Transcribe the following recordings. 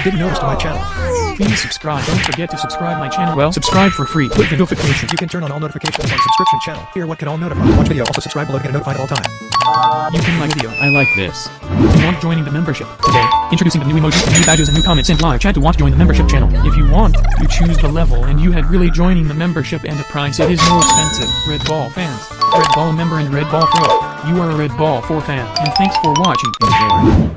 didn't notice to my channel. Please subscribe. Don't forget to subscribe my channel. Well, subscribe for free. Click the notification. You can turn on all notifications on subscription channel. Hear what can all notify. Watch video. Also subscribe below to get notified all time. You can like video. I like this. If you want joining the membership today, introducing the new emojis, new badges, and new comments in live chat to want to join the membership channel. If you want, you choose the level and you had really joining the membership and the price. It is more expensive. Red Ball fans, Red Ball member and Red Ball Pro. You are a Red Ball 4 fan, and thanks for watching. Enjoy.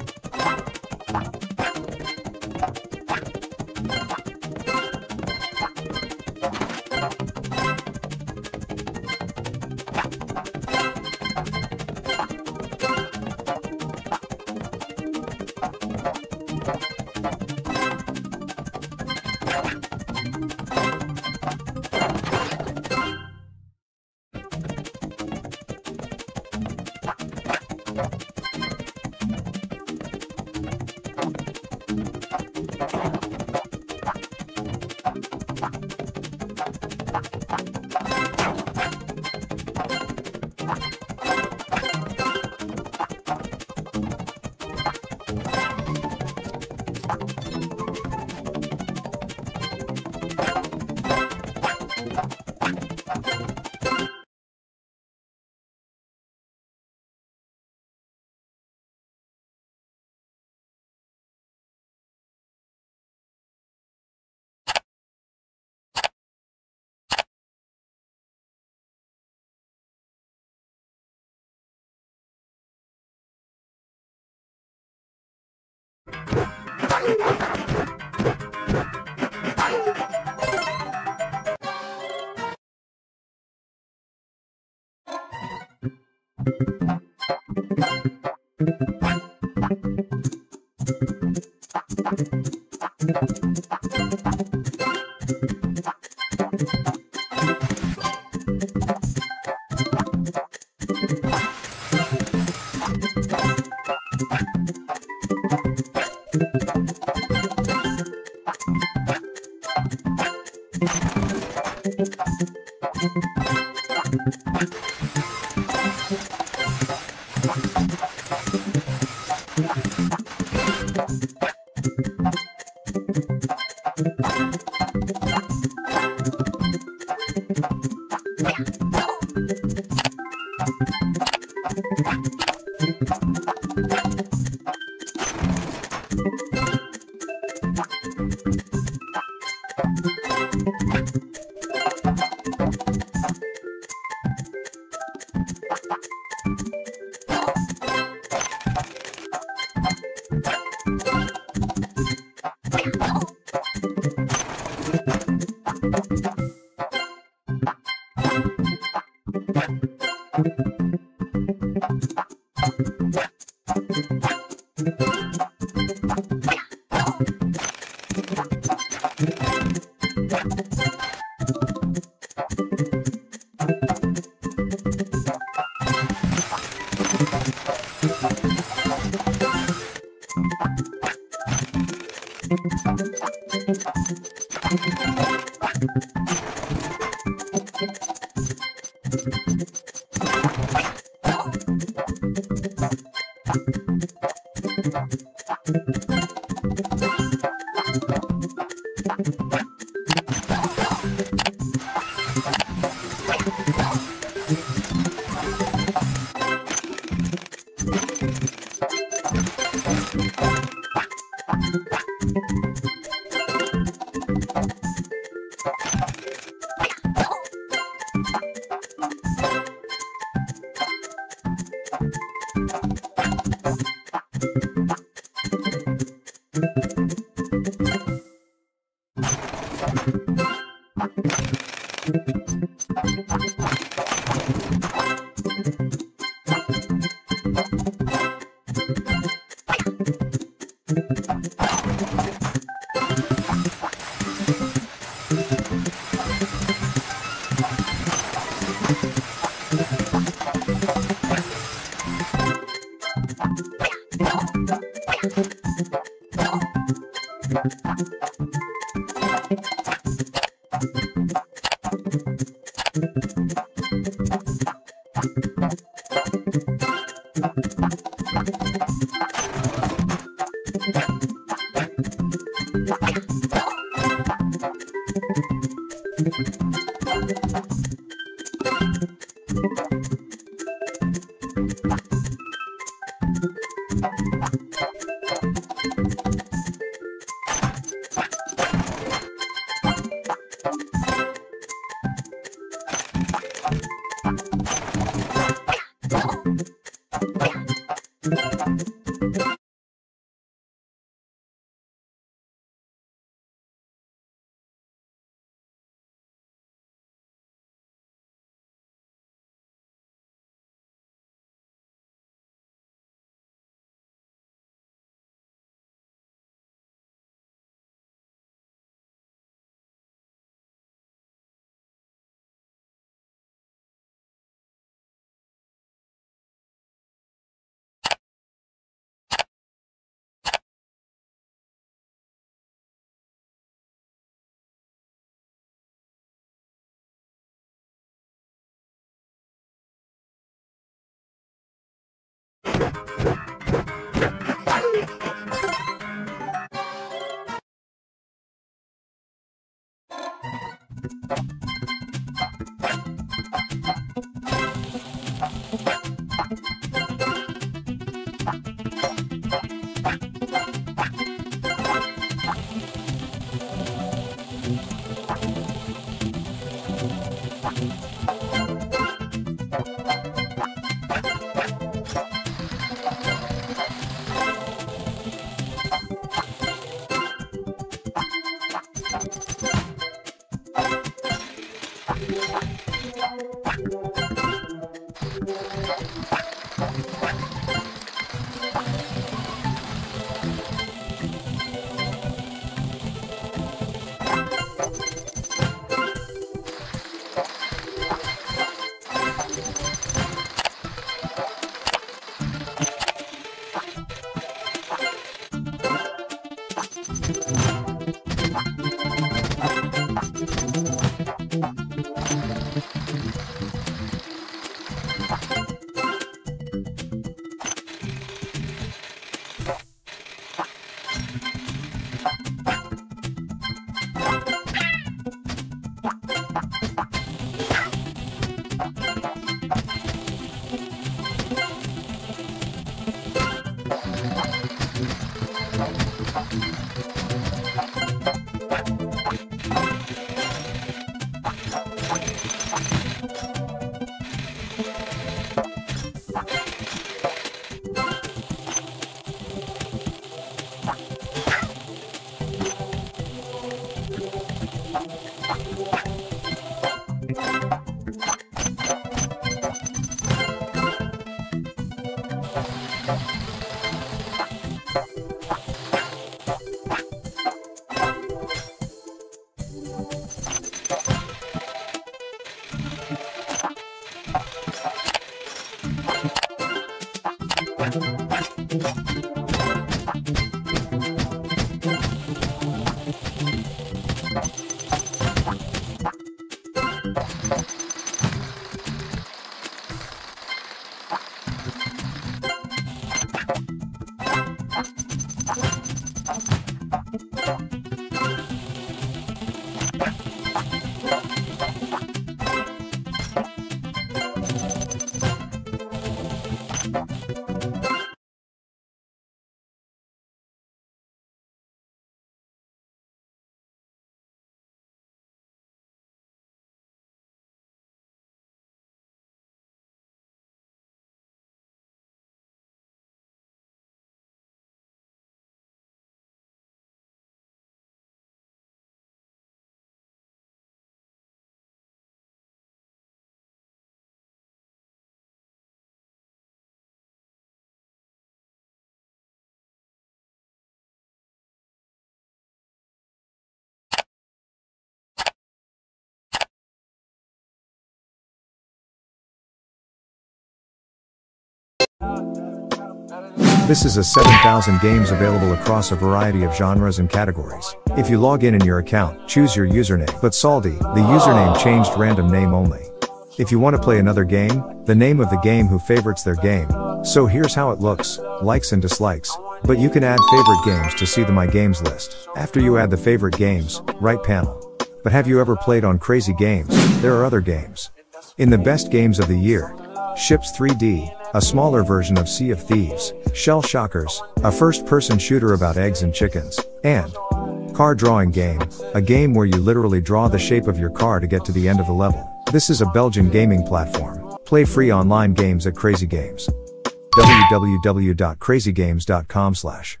This is a 7,000 games available across a variety of genres and categories. If you log in your account, choose your username. But Saldi, the username changed random name only. If you want to play another game, the name of the game who favorites their game. So here's how it looks, likes and dislikes. But you can add favorite games to see the My Games list. After you add the favorite games, right panel. But have you ever played on Crazy Games? There are other games. In the best games of the year, Ships 3D, a smaller version of Sea of Thieves, Shell Shockers, a first-person shooter about eggs and chickens, and Car Drawing Game, a game where you literally draw the shape of your car to get to the end of the level. This is a Belgian gaming platform. Play free online games at Crazy Games. www.crazygames.com/